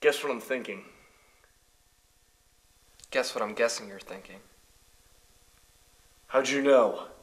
Guess what I'm thinking. Guess what I'm guessing you're thinking. How'd you know?